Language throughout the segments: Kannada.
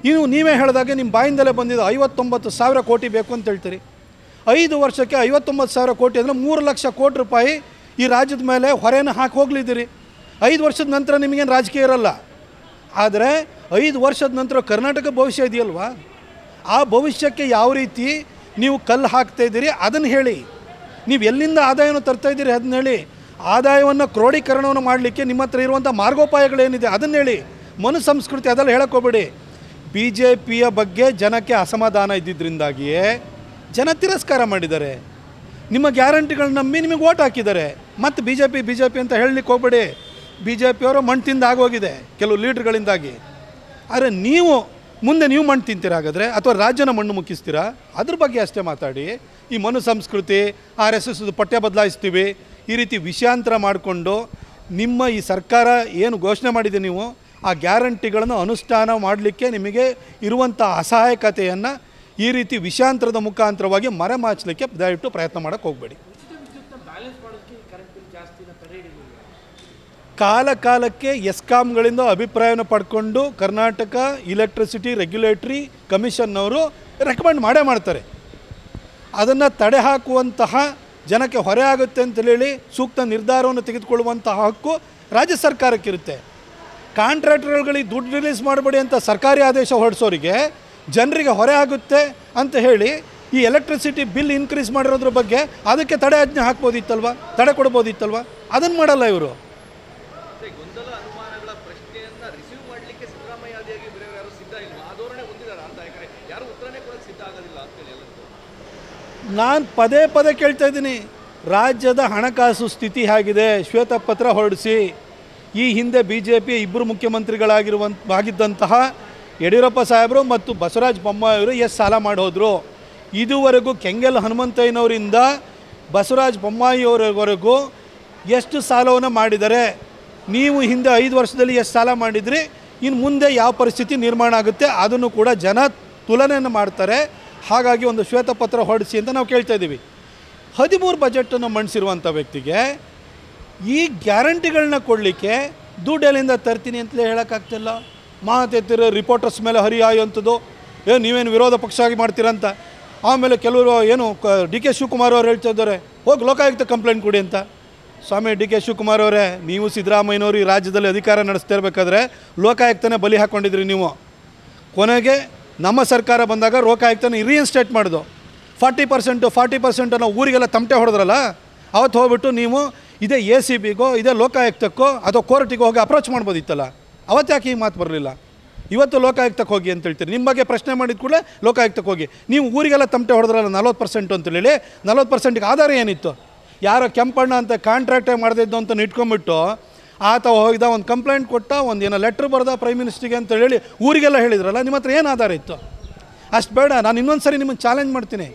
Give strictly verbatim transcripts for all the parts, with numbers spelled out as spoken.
ಇನ್ನು ನೀವೇ ಹೇಳಿದಾಗೆ ನಿಮ್ಮ ಬಾಯಿಂದಲೇ ಬಂದಿದ್ದು ಐವತ್ತೊಂಬತ್ತು ಸಾವಿರ ಕೋಟಿ ಬೇಕು ಅಂತ ಹೇಳ್ತೀರಿ. ಐದು ವರ್ಷಕ್ಕೆ ಐವತ್ತೊಂಬತ್ತು ಸಾವಿರ ಕೋಟಿ ಅಂದರೆ ಮೂರು ಲಕ್ಷ ಕೋಟಿ ರೂಪಾಯಿ ಈ ರಾಜ್ಯದ ಮೇಲೆ ಹೊರೆಯನ್ನು ಹಾಕಿ ಹೋಗ್ಲಿದ್ದೀರಿ. ಐದು ವರ್ಷದ ನಂತರ ನಿಮಗೇನು ರಾಜಕೀಯ ಇರಲ್ಲ. ಆದರೆ ಐದು ವರ್ಷದ ನಂತರ ಕರ್ನಾಟಕ ಭವಿಷ್ಯ ಇದೆಯಲ್ವಾ, ಆ ಭವಿಷ್ಯಕ್ಕೆ ಯಾವ ರೀತಿ ನೀವು ಕಲ್ಲು ಹಾಕ್ತಾಯಿದ್ದೀರಿ ಅದನ್ನು ಹೇಳಿ. ನೀವು ಎಲ್ಲಿಂದ ಆದಾಯವನ್ನು ತರ್ತಾಯಿದ್ದೀರಿ ಅದನ್ನ ಹೇಳಿ. ಆದಾಯವನ್ನು ಕ್ರೋಢೀಕರಣವನ್ನು ಮಾಡಲಿಕ್ಕೆ ನಿಮ್ಮ ಹತ್ರ ಇರುವಂಥ ಮಾರ್ಗೋಪಾಯಗಳೇನಿದೆ ಅದನ್ನು ಹೇಳಿ. ಮನು ಸಂಸ್ಕೃತಿ ಅದೆಲ್ಲ ಹೇಳೋಕ್ಕೋಗ್ಬೇಡಿ. ಬಿ ಜೆ ಪಿಯ ಬಗ್ಗೆ ಜನಕ್ಕೆ ಅಸಮಾಧಾನ ಇದ್ದಿದ್ದರಿಂದಾಗಿಯೇ ಜನ ತಿರಸ್ಕಾರ ಮಾಡಿದ್ದಾರೆ. ನಿಮ್ಮ ಗ್ಯಾರಂಟಿಗಳನ್ನ ನಂಬಿ ನಿಮಗೆ ಓಟ್ ಹಾಕಿದ್ದಾರೆ. ಮತ್ತು B J P B J P ಅಂತ ಹೇಳಲಿಕ್ಕೆ ಹೋಗ್ಬೇಡಿ. ಬಿ ಜೆ ಪಿಯವರು ಮಣ್ಣು ತಿಂದು ಆಗೋಗಿದೆ ಕೆಲವು ಲೀಡ್ರ್ಗಳಿಂದಾಗಿ. ಆದರೆ ನೀವು ಮುಂದೆ ನೀವು ಮಣ್ಣು ತಿಂತೀರಾ ಹಾಗಾದರೆ, ಅಥವಾ ರಾಜ್ಯನ ಮಣ್ಣು ಮುಕ್ಕಿಸ್ತೀರಾ? ಅದ್ರ ಬಗ್ಗೆ ಅಷ್ಟೇ ಮಾತಾಡಿ. ಈ ಮನು ಸಂಸ್ಕೃತಿ, ಆರ್ ಎಸ್ ಎಸ್ ಪಠ್ಯ ಬದಲಾಯಿಸ್ತೀವಿ, ಈ ರೀತಿ ವಿಷಯಾಂತರ ಮಾಡಿಕೊಂಡು ನಿಮ್ಮ ಈ ಸರ್ಕಾರ ಏನು ಘೋಷಣೆ ಮಾಡಿದೆ ನೀವು ಆ ಗ್ಯಾರಂಟಿಗಳನ್ನು ಅನುಷ್ಠಾನ ಮಾಡಲಿಕ್ಕೆ ನಿಮಗೆ ಇರುವಂಥ ಅಸಹಾಯಕತೆಯನ್ನು ಈ ರೀತಿ ವಿಷಯಾಂತರದ ಮುಖಾಂತರವಾಗಿ ಮರೆಮಾಚಲಿಕ್ಕೆ ದಯವಿಟ್ಟು ಪ್ರಯತ್ನ ಮಾಡೋಕ್ಕೆ ಹೋಗಬೇಡಿ. ಕಾಲ ಕಾಲಕ್ಕೆ ಎಸ್ಕಾಮ್ಗಳಿಂದ ಅಭಿಪ್ರಾಯವನ್ನು ಪಡ್ಕೊಂಡು ಕರ್ನಾಟಕ ಇಲೆಕ್ಟ್ರಿಸಿಟಿ ರೆಗ್ಯುಲೇಟರಿ ಕಮಿಷನ್ನವರು ರೆಕಮೆಂಡ್ ಮಾಡೇ ಮಾಡ್ತಾರೆ. ಅದನ್ನು ತಡೆ ಹಾಕುವಂತಹ, ಜನಕ್ಕೆ ಹೊರೆ ಆಗುತ್ತೆ ಅಂತೇಳಿ ಸೂಕ್ತ ನಿರ್ಧಾರವನ್ನು ತೆಗೆದುಕೊಳ್ಳುವಂತಹ ಹಕ್ಕು ರಾಜ್ಯ ಸರ್ಕಾರಕ್ಕಿರುತ್ತೆ. ಕಾಂಟ್ರಾಕ್ಟರ್ಗಳಿಗೆ ದುಡ್ಡು ರಿಲೀಸ್ ಮಾಡಬೇಡಿ ಅಂತ ಸರ್ಕಾರಿ ಆದೇಶ ಹೊರಡಿಸೋರಿಗೆ ಜನರಿಗೆ ಹೊರೆ ಆಗುತ್ತೆ ಅಂತ ಹೇಳಿ ಈ ಎಲೆಕ್ಟ್ರಿಸಿಟಿ ಬಿಲ್ ಇನ್ಕ್ರೀಸ್ ಮಾಡಿರೋದ್ರ ಬಗ್ಗೆ ಅದಕ್ಕೆ ತಡೆ ಆಜ್ಞೆ ಹಾಕ್ಬೋದಿತ್ತಲ್ವ, ತಡೆ ಕೊಡ್ಬೋದಿತ್ತಲ್ವ? ಅದನ್ನು ಮಾಡಲ್ಲ ಇವರು. ನಾನು ಪದೇ ಪದೇ ಕೇಳ್ತಾ ಇದ್ದೀನಿ, ರಾಜ್ಯದ ಹಣಕಾಸು ಸ್ಥಿತಿ ಹೇಗಿದೆ, ಶ್ವೇತಪತ್ರ ಹೊರಡಿಸಿ. ಈ ಹಿಂದೆ ಬಿ ಜೆ ಪಿ ಇಬ್ಬರು ಮುಖ್ಯಮಂತ್ರಿಗಳಾಗಿರುವಂಥ ಆಗಿದ್ದಂತಹ ಯಡಿಯೂರಪ್ಪ ಸಾಹೇಬರು ಮತ್ತು ಬಸವರಾಜ ಬೊಮ್ಮಾಯಿಯವರು ಎಷ್ಟು ಸಾಲ ಮಾಡೋದ್ರು? ಇದುವರೆಗೂ ಕೆಂಗಲ್ ಹನುಮಂತಯ್ಯನವರಿಂದ ಬಸವರಾಜ ಬೊಮ್ಮಾಯಿಯವರವರೆಗೂ ಎಷ್ಟು ಸಾಲವನ್ನು ಮಾಡಿದ್ದಾರೆ? ನೀವು ಹಿಂದೆ ಐದು ವರ್ಷದಲ್ಲಿ ಎಷ್ಟು ಸಾಲ ಮಾಡಿದ್ರಿ, ಇನ್ನು ಮುಂದೆ ಯಾವ ಪರಿಸ್ಥಿತಿ ನಿರ್ಮಾಣ ಆಗುತ್ತೆ ಅದನ್ನು ಕೂಡ ಜನ ತುಲನೆಯನ್ನು ಮಾಡ್ತಾರೆ. ಹಾಗಾಗಿ ಒಂದು ಶ್ವೇತಪತ್ರ ಹೊರಡಿಸಿ ಅಂತ ನಾವು ಕೇಳ್ತಾ ಇದ್ದೀವಿ. ಹದಿಮೂರು ಬಜೆಟನ್ನು ಮಂಡಿಸಿರುವಂಥ ವ್ಯಕ್ತಿಗೆ ಈ ಗ್ಯಾರಂಟಿಗಳನ್ನ ಕೊಡಲಿಕ್ಕೆ ದುಡ್ಡು ಎಲ್ಲಿಂದ ತರ್ತೀನಿ ಅಂತಲೇ ಹೇಳೋಕ್ಕಾಗ್ತಿಲ್ಲ. ಮಾತೆತ್ತಿರೋ ರಿಪೋರ್ಟರ್ಸ್ ಮೇಲೆ ಹರಿಯಾಯುವಂಥದ್ದು, ಏನು ನೀವೇನು ವಿರೋಧ ಪಕ್ಷ ಆಗಿ ಮಾಡ್ತೀರಂತ. ಆಮೇಲೆ ಕೆಲವರು ಏನು ಡಿ ಕೆ ಶಿವಕುಮಾರ್ ಅವರು ಹೇಳ್ತಾ ಇದ್ದಾರೆ, ಹೋಗಿ ಲೋಕಾಯುಕ್ತ ಕಂಪ್ಲೇಂಟ್ ಕೊಡಿ ಅಂತ. ಸ್ವಾಮಿ ಡಿ ಕೆ ಶಿವಕುಮಾರ್ ಅವರೇ, ನೀವು ಸಿದ್ದರಾಮಯ್ಯನವರು ಈ ರಾಜ್ಯದಲ್ಲಿ ಅಧಿಕಾರ ನಡೆಸ್ತಾ ಇರಬೇಕಾದ್ರೆ ಲೋಕಾಯುಕ್ತನೇ ಬಲಿ ಹಾಕ್ಕೊಂಡಿದ್ರಿ ನೀವು. ಕೊನೆಗೆ ನಮ್ಮ ಸರ್ಕಾರ ಬಂದಾಗ ಲೋಕಾಯುಕ್ತನ ರೀಇನ್ಸ್ಟೇಟ್ ಮಾಡೋದು. ಫಾರ್ಟಿ ಪರ್ಸೆಂಟು ಫಾರ್ಟಿ ಪರ್ಸೆಂಟು ನಾವು ಊರಿಗೆಲ್ಲ ತಮಟೆ ಹೊಡೆದ್ರಲ್ಲ, ಅವತ್ತು ಹೋಗ್ಬಿಟ್ಟು ನೀವು ಇದೇ ಎ ಸಿ ಬಿಗೋ ಇದೇ ಲೋಕಾಯುಕ್ತಕ್ಕೋ ಅಥವಾ ಕೋರ್ಟಿಗೆ ಹೋಗಿ ಅಪ್ರೋಚ್ ಮಾಡ್ಬೋದಿತ್ತಲ್ಲ. ಅವತ್ತು ಯಾಕೆ ಈ ಮಾತು ಬರಲಿಲ್ಲ? ಇವತ್ತು ಲೋಕಾಯುಕ್ತಕ್ಕೆ ಹೋಗಿ ಅಂತ ಹೇಳ್ತೀರಿ. ನಿಮ್ಮ ಬಗ್ಗೆ ಪ್ರಶ್ನೆ ಮಾಡಿದ ಕೂಡಲೇ ಲೋಕಾಯುಕ್ತಕ್ಕೆ ಹೋಗಿ. ನೀವು ಊರಿಗೆಲ್ಲ ತಮಟೆ ಹೊಡೆದ್ರಲ್ಲ ನಲ್ವತ್ತು ಪರ್ಸೆಂಟು ಅಂತೇಳಿ, ನಲ್ವತ್ತು ಪರ್ಸೆಂಟಿಗೆ ಆಧಾರ ಏನಿತ್ತು? ಯಾರೋ ಕೆಂಪಣ್ಣ ಅಂತ ಕಾಂಟ್ರಾಕ್ಟೇ ಮಾಡದಿದ್ದು ಅಂತ ಇಟ್ಕೊಂಡ್ಬಿಟ್ಟು ಆತ ಹೋಗಿದ, ಒಂದು ಕಂಪ್ಲೇಂಟ್ ಕೊಟ್ಟ, ಒಂದು ಏನೋ ಲೆಟ್ರ್ ಬರ್ದ ಪ್ರೈಮ್ ಮಿನಿಸ್ಟ್ರಿಗೆ ಅಂತ ಹೇಳಿ ಊರಿಗೆಲ್ಲ ಹೇಳಿದ್ರಲ್ಲ. ನಿಮ್ಮ ಹತ್ರ ಏನು ಆಧಾರ ಇತ್ತು? ಅಷ್ಟು ಬೇಡ, ನಾನು ಇನ್ನೊಂದು ಸರಿ ನಿಮ್ಮನ್ನು ಚಾಲೆಂಜ್ ಮಾಡ್ತೀನಿ.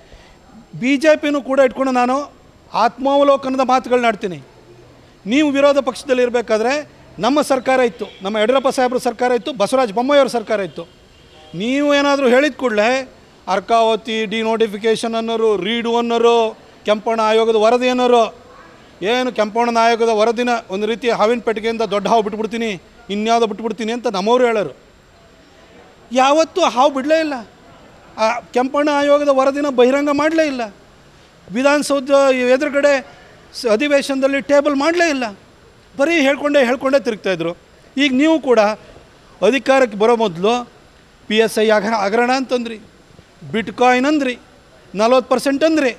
ಬಿ ಜೆ ಪಿನೂ ಕೂಡ ಇಟ್ಕೊಂಡು ನಾನು ಆತ್ಮಾವಲೋಕನದ ಮಾತುಗಳನ್ನ ಆಡ್ತೀನಿ. ನೀವು ವಿರೋಧ ಪಕ್ಷದಲ್ಲಿ ಇರಬೇಕಾದ್ರೆ ನಮ್ಮ ಸರ್ಕಾರ ಇತ್ತು, ನಮ್ಮ ಯಡಿಯೂರಪ್ಪ ಸಾಹೇಬ್ರ ಸರ್ಕಾರ ಇತ್ತು, ಬಸವರಾಜ ಬೊಮ್ಮಾಯಿಯವ್ರ ಸರ್ಕಾರ ಇತ್ತು. ನೀವು ಏನಾದರೂ ಹೇಳಿದ ಕೂಡಲೇ ಅರ್ಕಾವತಿ ಡಿ ನೋಟಿಫಿಕೇಷನ್ ಅನ್ನೋರು, ರೀಡು ಅನ್ನೋರು, ಕೆಂಪಣ್ಣ ಆಯೋಗದ ವರದಿ ಅನ್ನೋರು, ಏನು ಕೆಂಪಣ್ಣನ ಆಯೋಗದ ವರದಿನ ಒಂದು ರೀತಿ ಹಾವಿನ ಪೆಟ್ಟಿಗೆಯಿಂದ ದೊಡ್ಡ ಹಾವು ಬಿಟ್ಬಿಡ್ತೀನಿ, ಇನ್ಯಾವುದೋ ಬಿಟ್ಬಿಡ್ತೀನಿ ಅಂತ ನಮ್ಮವರು ಹೇಳೋರು. ಯಾವತ್ತೂ ಹಾವು ಬಿಡಲೇ ಇಲ್ಲ. ಆ ಕೆಂಪಣ್ಣ ಆಯೋಗದ ವರದಿನ ಬಹಿರಂಗ ಮಾಡಲೇ ಇಲ್ಲ. ವಿಧಾನಸೌಧ ಎದುರುಗಡೆ ಅಧಿವೇಶನದಲ್ಲಿ ಟೇಬಲ್ ಮಾಡಲೇ ಇಲ್ಲ. ಬರೀ ಹೇಳ್ಕೊಂಡೇ ಹೇಳ್ಕೊಂಡೇ ತಿರುಗ್ತಾಯಿದ್ರು. ಈಗ ನೀವು ಕೂಡ ಅಧಿಕಾರಕ್ಕೆ ಬರೋ ಮೊದಲು ಪಿ ಎಸ್ ಐ ಅಗ ಹಗರಣ ಅಂತಂದ್ರಿ, ಬಿಟ್ಕಾಯಿನ್ ಅಂದ್ರಿ, ನಲ್ವತ್ತು ಪರ್ಸೆಂಟ್ ಅಂದ್ರಿ.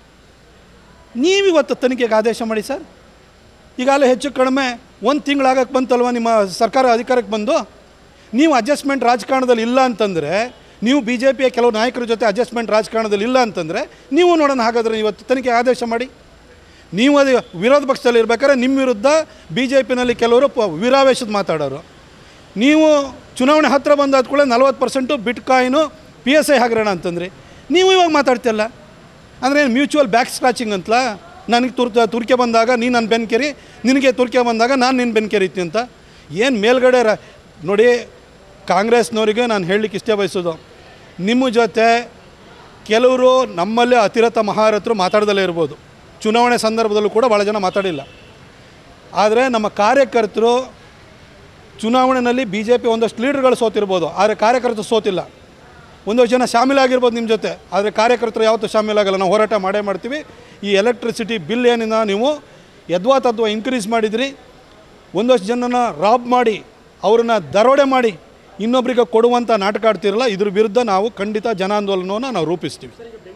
ನೀವಿವತ್ತು ತನಿಖೆಗೆ ಆದೇಶ ಮಾಡಿ ಸರ್. ಈಗಾಗಲೇ ಹೆಚ್ಚು ಕಡಿಮೆ ಒಂದು ತಿಂಗಳಾಗಕ್ಕೆ ಬಂತಲ್ವ ನಿಮ್ಮ ಸರ್ಕಾರ ಅಧಿಕಾರಕ್ಕೆ ಬಂದು. ನೀವು ಅಡ್ಜಸ್ಟ್ಮೆಂಟ್ ರಾಜಕಾರಣದಲ್ಲಿ ಇಲ್ಲ ಅಂತಂದರೆ, ನೀವು ಬಿ ಜೆ ಪಿಯ ಕೆಲವು ನಾಯಕರ ಜೊತೆ ಅಡ್ಜಸ್ಟ್ಮೆಂಟ್ ರಾಜಕಾರಣದಲ್ಲಿ ಇಲ್ಲ ಅಂತಂದರೆ ನೀವು ನೋಡೋಣ. ಹಾಗಾದರೆ ಇವತ್ತು ತನಿಖೆ ಆದೇಶ ಮಾಡಿ. ನೀವು ಅದು ವಿರೋಧ ಪಕ್ಷದಲ್ಲಿ ಇರಬೇಕಾದ್ರೆ ನಿಮ್ಮ ವಿರುದ್ಧ ಬಿ ಜೆ ಪಿನಲ್ಲಿ ಕೆಲವರು ಪ ವೀರಾವೇಶದ ಮಾತಾಡೋರು. ನೀವು ಚುನಾವಣೆ ಹತ್ತಿರ ಬಂದಾದ ಕೂಡ ನಲ್ವತ್ತು percent bitcoin P S I ಹಗರಣ ಅಂತಂದ್ರಿ. ನೀವು ಇವಾಗ ಮಾತಾಡ್ತಿಲ್ಲ ಅಂದರೆ ಏನು ಮ್ಯೂಚುವಲ್ ಬ್ಯಾಕ್ ಸ್ಕ್ರಾಚಿಂಗ್ ಅಂತಲ್ಲ? ನನಗೆ ತುರ್ ತುರ್ಕೆ ಬಂದಾಗ ನೀನು ನನ್ನ ಬೆನ್ಕೆರಿ, ನಿನಗೆ ತುರ್ಕೆ ಬಂದಾಗ ನಾನು ನಿನ್ನ ಬೆನ್ಕೆರಿತೀನಿ ಅಂತ. ಏನು ಮೇಲ್ಗಡೆ ರ ನೋಡಿ, ಕಾಂಗ್ರೆಸ್ನವರಿಗೆ ನಾನು ಹೇಳಲಿಕ್ಕೆ ಇಷ್ಟೇ ಬಯಸೋದು, ನಿಮ್ಮ ಜೊತೆ ಕೆಲವರು ನಮ್ಮಲ್ಲೇ ಅತಿರಥ ಮಹಾರಥರು ಮಾತಾಡ್ದಲ್ಲೇ ಇರ್ಬೋದು. ಚುನಾವಣೆ ಸಂದರ್ಭದಲ್ಲೂ ಕೂಡ ಭಾಳ ಜನ ಮಾತಾಡಿಲ್ಲ. ಆದರೆ ನಮ್ಮ ಕಾರ್ಯಕರ್ತರು ಚುನಾವಣೆಯಲ್ಲಿ ಬಿ ಜೆ ಪಿ ಒಂದಷ್ಟು ಲೀಡರ್ಗಳು ಸೋತಿರ್ಬೋದು, ಆದರೆ ಕಾರ್ಯಕರ್ತರು ಸೋತಿಲ್ಲ. ಒಂದಷ್ಟು ಜನ ಶಾಮೀಲಾಗಿರ್ಬೋದು ನಿಮ್ಮ ಜೊತೆ, ಆದರೆ ಕಾರ್ಯಕರ್ತರು ಯಾವತ್ತೂ ಶಾಮೀಲಾಗಲ್ಲ. ನಾವು ಹೋರಾಟ ಮಾಡೇ ಮಾಡ್ತೀವಿ. ಈ ಎಲೆಕ್ಟ್ರಿಸಿಟಿ ಬಿಲ್ ಏನಿಂದ ನೀವು ಯದ್ವಾ ತದ್ವಾ ಇನ್ಕ್ರೀಸ್ ಮಾಡಿದ್ರಿ, ಒಂದಷ್ಟು ಜನನ ರಾಬ್ ಮಾಡಿ ಅವ್ರನ್ನ ದರೋಡೆ ಮಾಡಿ ಇನ್ನೊಬ್ಬರಿಗೆ ಕೊಡುವಂಥ ನಾಟಕ ಆಡ್ತಿರಲ್ಲ, ಇದ್ರ ವಿರುದ್ಧ ನಾವು ಖಂಡಿತ ಜನಾಂದೋಲನವನ್ನು ನಾವು ರೂಪಿಸ್ತೀವಿ.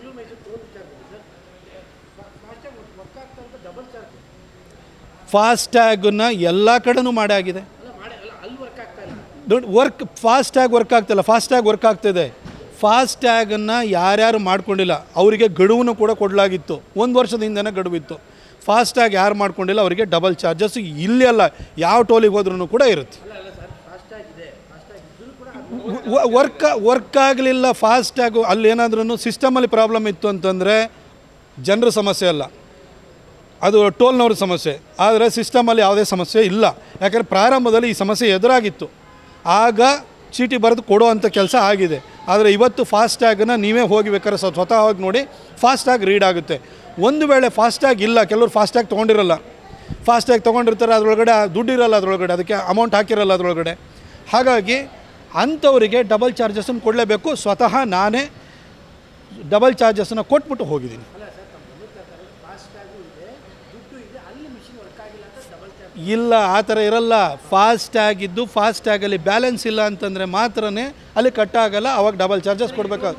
ಫಾಸ್ಟ್ಯಾಗನ್ನ ಎಲ್ಲ ಕಡೆನೂ ಮಾಡಾಗಿದೆ. ವರ್ಕ್ ಫಾಸ್ಟ್ಯಾಗ್ ವರ್ಕ್ ಆಗ್ತಿಲ್ಲ, ಫಾಸ್ಟ್ಯಾಗ್ ವರ್ಕ್ ಆಗ್ತಿದೆ. ಫಾಸ್ಟ್ಯಾಗನ್ನು ಯಾರ್ಯಾರು ಮಾಡ್ಕೊಂಡಿಲ್ಲ ಅವರಿಗೆ ಗಡುವನ್ನು ಕೂಡ ಕೊಡಲಾಗಿತ್ತು. ಒಂದು ವರ್ಷದ ಹಿಂದೆನೇ ಗಡುವಿತ್ತು. ಫಾಸ್ಟ್ಯಾಗ್ ಯಾರು ಮಾಡ್ಕೊಂಡಿಲ್ಲ ಅವರಿಗೆ ಡಬಲ್ ಚಾರ್ಜಸ್ ಇಲ್ಲಿ ಅಲ್ಲ, ಯಾವ ಟೋಲಿಗೆ ಹೋದ್ರೂ ಕೂಡ ಇರುತ್ತೆ. ವರ್ಕ್ ವರ್ಕ್ ಆಗಲಿಲ್ಲ ಫಾಸ್ಟ್ಯಾಗು. ಅಲ್ಲಿ ಏನಾದ್ರೂ ಸಿಸ್ಟಮಲ್ಲಿ ಪ್ರಾಬ್ಲಮ್ ಇತ್ತು ಅಂತಂದರೆ ಜನರ ಸಮಸ್ಯೆ ಅಲ್ಲ, ಅದು ಟೋಲ್ನವ್ರ ಸಮಸ್ಯೆ. ಆದರೆ ಸಿಸ್ಟಮಲ್ಲಿ ಯಾವುದೇ ಸಮಸ್ಯೆ ಇಲ್ಲ. ಯಾಕಂದರೆ ಪ್ರಾರಂಭದಲ್ಲಿ ಈ ಸಮಸ್ಯೆ ಎದುರಾಗಿತ್ತು, ಆಗ ಚೀಟಿ ಬರೆದು ಕೊಡೋ ಅಂಥ ಕೆಲಸ ಆಗಿದೆ. ಆದರೆ ಇವತ್ತು ಫಾಸ್ಟ್ಯಾಗನ್ನು ನೀವೇ ಹೋಗಿ ಬೇಕಾದ್ರೆ ಸ್ವತಃ ಹೋಗಿ ನೋಡಿ, ಫಾಸ್ಟ್ಯಾಗ್ ರೀಡ್ ಆಗುತ್ತೆ. ಒಂದು ವೇಳೆ ಫಾಸ್ಟ್ಯಾಗ್ ಇಲ್ಲ, ಕೆಲವರು ಫಾಸ್ಟ್ಯಾಗ್ ತೊಗೊಂಡಿರಲ್ಲ, ಫಾಸ್ಟ್ಯಾಗ್ ತೊಗೊಂಡಿರ್ತಾರೆ, ಅದರೊಳಗಡೆ ದುಡ್ಡು ಇರಲ್ಲ, ಅದರೊಳಗಡೆ ಅದಕ್ಕೆ ಅಮೌಂಟ್ ಹಾಕಿರಲ್ಲ ಅದರೊಳಗಡೆ. ಹಾಗಾಗಿ ಅಂಥವರಿಗೆ ಡಬಲ್ ಚಾರ್ಜಸನ್ನು ಕೊಡಲೇಬೇಕು. ಸ್ವತಃ ನಾನೇ ಡಬಲ್ ಚಾರ್ಜಸನ್ನು ಕೊಟ್ಬಿಟ್ಟು ಹೋಗಿದ್ದೀನಿ. ಇಲ್ಲ, ಆ ಥರ ಇರಲ್ಲ. ಫಾಸ್ಟ್ಯಾಗಿದ್ದು ಫಾಸ್ಟ್ಯಾಗಲ್ಲಿ ಬ್ಯಾಲೆನ್ಸ್ ಇಲ್ಲ ಅಂತಂದರೆ ಮಾತ್ರ ಅಲ್ಲಿ ಕಟ್ಟಾಗಲ್ಲ, ಅವಾಗ ಡಬಲ್ ಚಾರ್ಜಸ್ ಕೊಡಬೇಕಾಗುತ್ತೆ.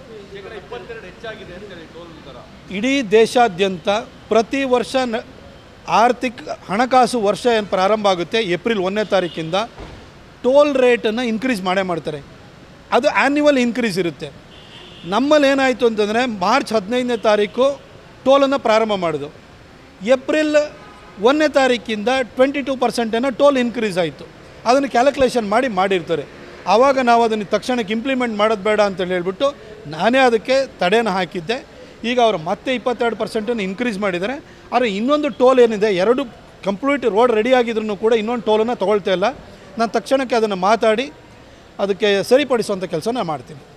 ಇಡೀ ದೇಶಾದ್ಯಂತ ಪ್ರತಿ ವರ್ಷ ನ ಆರ್ಥಿಕ ಹಣಕಾಸು ವರ್ಷ ಏನು ಪ್ರಾರಂಭ ಆಗುತ್ತೆ ಏಪ್ರಿಲ್ ಒಂದನೇ ತಾರೀಕಿಂದ ಟೋಲ್ ರೇಟನ್ನು ಇನ್ಕ್ರೀಸ್ ಮಾಡೇ ಮಾಡ್ತಾರೆ. ಅದು ಆ್ಯನ್ಯುವಲ್ ಇನ್ಕ್ರೀಸ್ ಇರುತ್ತೆ. ನಮ್ಮಲ್ಲಿ ಏನಾಯಿತು ಅಂತಂದರೆ ಮಾರ್ಚ್ ಹದಿನೈದನೇ ತಾರೀಕು ಟೋಲನ್ನು ಪ್ರಾರಂಭ ಮಾಡೋದು. ಏಪ್ರಿಲ್ ಒಂದನೇ ತಾರೀಕಿಂದ ಟ್ವೆಂಟಿ ಟೂ ಪರ್ಸೆಂಟೇನೋ ಟೋಲ್ ಇನ್ಕ್ರೀಸ್ ಆಯಿತು. ಅದನ್ನು ಕ್ಯಾಲ್ಕುಲೇಷನ್ ಮಾಡಿ ಮಾಡಿರ್ತಾರೆ. ಆವಾಗ ನಾವು ಅದನ್ನು ತಕ್ಷಣಕ್ಕೆ ಇಂಪ್ಲಿಮೆಂಟ್ ಮಾಡೋದು ಬೇಡ ಅಂತೇಳಿ ಹೇಳ್ಬಿಟ್ಟು ನಾನೇ ಅದಕ್ಕೆ ತಡೆನ ಹಾಕಿದ್ದೆ. ಈಗ ಅವರು ಮತ್ತೆ ಇಪ್ಪತ್ತೆರಡು ಪರ್ಸೆಂಟನ್ನು ಇನ್ಕ್ರೀಸ್ ಮಾಡಿದ್ದಾರೆ. ಆದರೆ ಇನ್ನೊಂದು ಟೋಲ್ ಏನಿದೆ, ಎರಡು ಕಂಪ್ಲೀಟ್ ರೋಡ್ ರೆಡಿ ಆಗಿದ್ರೂ ಕೂಡ ಇನ್ನೊಂದು ಟೋಲನ್ನು ತೊಗೊಳ್ತಾ ಇಲ್ಲ. ನಾನು ತಕ್ಷಣಕ್ಕೆ ಅದನ್ನು ಮಾತಾಡಿ ಅದಕ್ಕೆ ಸರಿಪಡಿಸುವಂಥ ಕೆಲಸ ನಾನು ಮಾಡ್ತೀನಿ.